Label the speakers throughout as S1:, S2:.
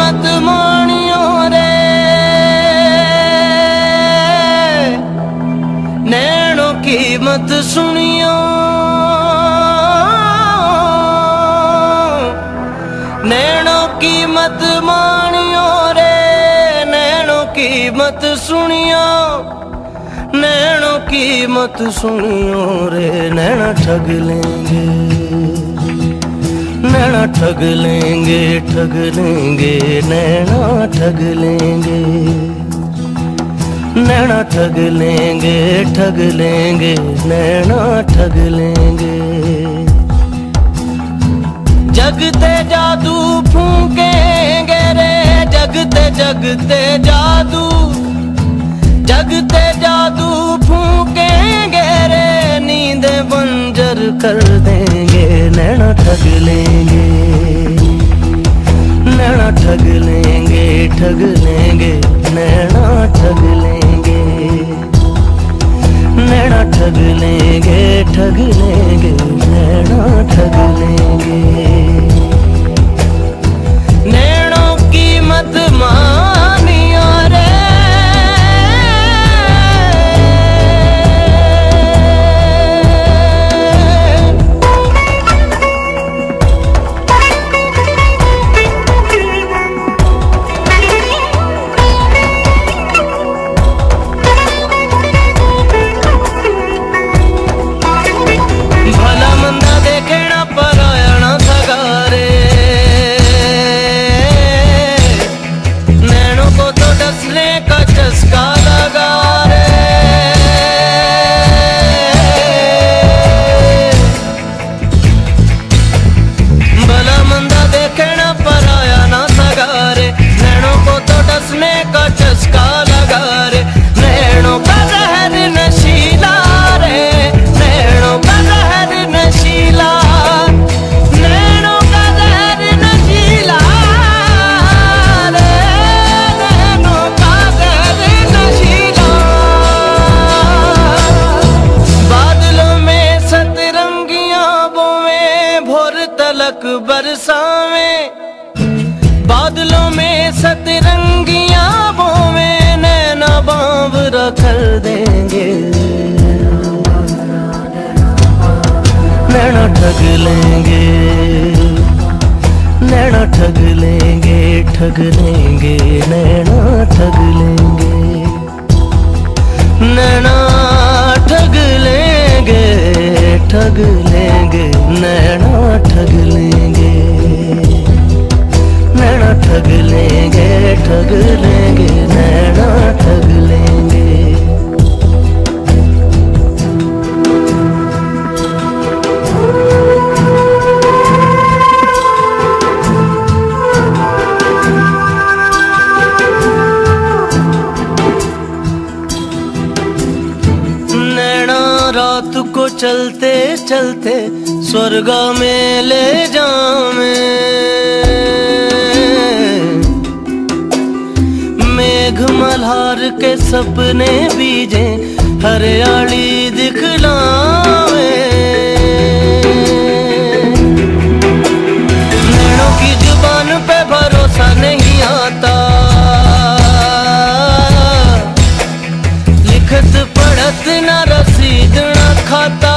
S1: मत मानियो रे, नैनों की मत सुनियो, नैनों की मत मानियो रे, नैनों की मत सुनियो, नैनों की मत सुनियो रे। नैना ठग लेंगे, नैना ठग लेंगे, ठग लेंगे, नैना ठग लेंगे, नैना ठग लेंगे, ठग लेंगे, नैना ठग लेंगे। जगते जादू फूकेंगे रे, जगते जगते जादू, जगते जादू फूकेंगे रे, नींदे बंजर कर देंगे। नैना ठग लेंगे, नैना ठग लेंगे, ठग लेंगे, नैना ठग लेंगे, नैना ठग लेंगे, ठग लेंगे, नैना ठग लेंगे। नैनों की मत मानियो रे, भला मंदा देखना परायणा सगारे, नैनों को तो डसने का चस्का लगा रे। भला मंदा देखना परायणा सगारे, नैनों को तो डसने का चस्का लगा रे। नैनों का जहर नशीला रे, नैनों का जहर नशीला, नैनों का जहर नशीला रे, नैनों का जहर नशीला। बादलों में सतरंगियां बोवे, भोर तलक बरसावे, बादलों में सतरंगियां बोवे, नैना बावरा कर देंगे। नैना ठग लेंगे, नैना ठग लेंगे, ठग लेंगे, नैना ठग लेंगे, नैना ठग लेंगे, ठग लेंगे, नैना ठग लेंगे, नैना ठग लेंगे, ठग लेंगे, नैना ठग लेंगे। रात को चलते चलते स्वर्ग में ले जावे, मेघ मल्हार के सपने बीजे हरियाली दिखलावे। नैनों की जुबान पे भरोसा नहीं आता, लिखत पढ़त न रसीद न खाता।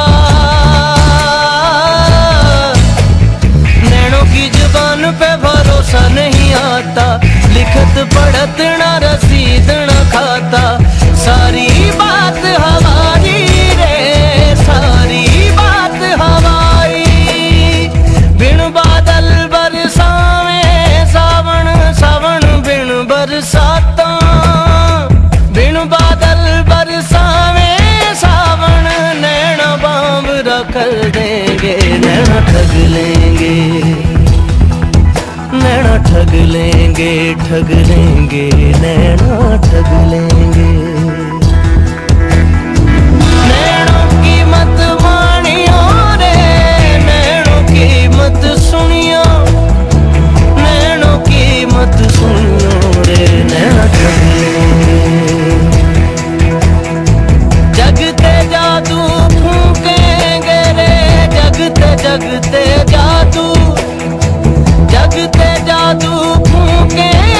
S1: नैनों की जुबान पे भरोसा नहीं आता, लिखत पढ़त न रसीद न खाता। सारी बात हमारी रे, सारी बात हवाई, बिन बादल बरसावे सावन, सावन बिन बरसाता, बिन बादल बरसावे सावन, नैना बावरा कर देंगे। नैना ठग लेंगे, नैना ठग लेंगे, ठग लेंगे, नैना ठग लेंगे। नैनों की मत मानियो रे, नैनों की मत सुनियो, नैनों की मत सुनियो रे, नैना ठग लेंगे। जगते जादू फूकेंगे रे, जगते जगते जादू, जगते जादू फूकेंगे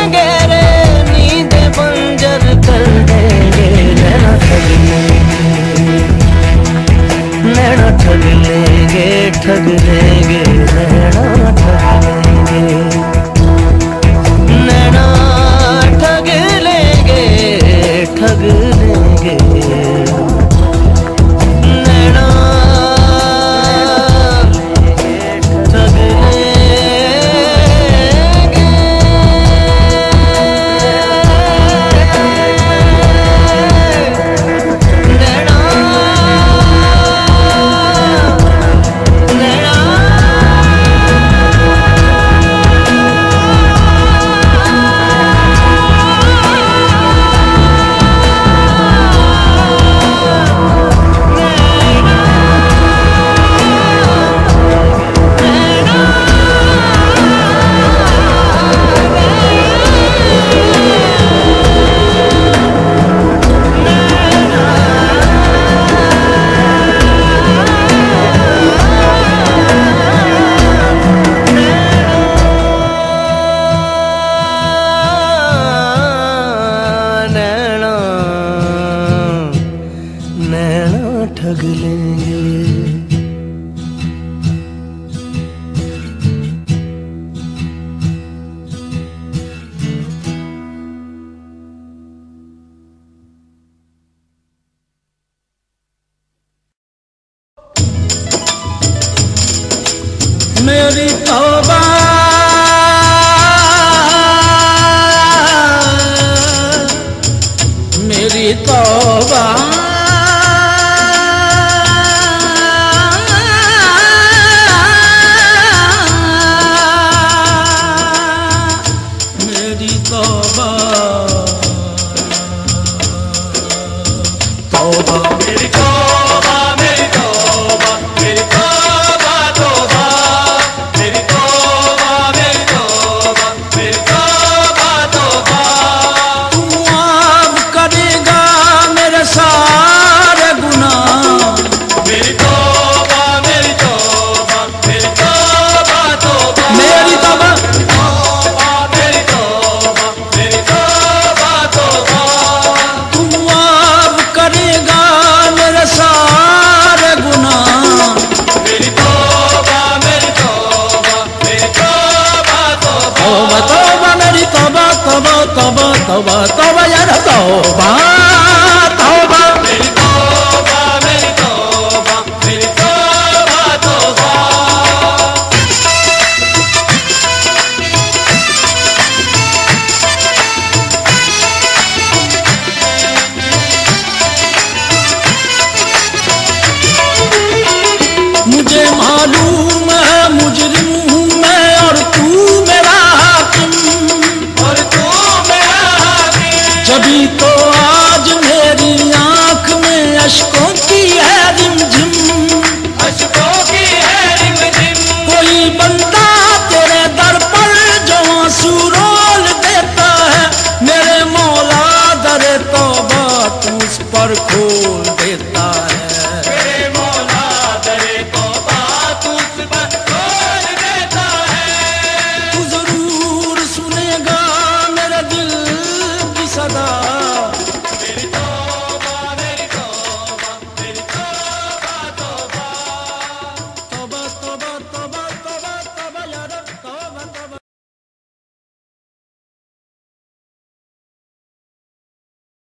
S1: तौबा तौबा तौबा तौबा यार तौबा तौबा मेरी तौबा मेरी तौबा मेरी तौबा तौबा। मुझे मालूम